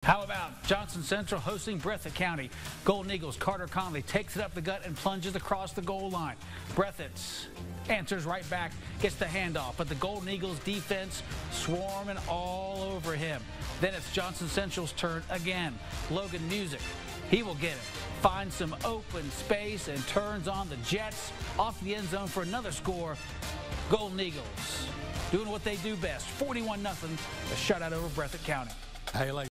How about Johnson Central hosting Breathitt County? Golden Eagles' Carter Conley takes it up the gut and plunges across the goal line. Breathitt answers right back, gets the handoff, but the Golden Eagles defense swarming all over him. Then it's Johnson Central's turn again. Logan Music, he will get it, finds some open space and turns on the Jets off the end zone for another score. Golden Eagles doing what they do best, 41-0, a shutout over Breathitt County. Hey,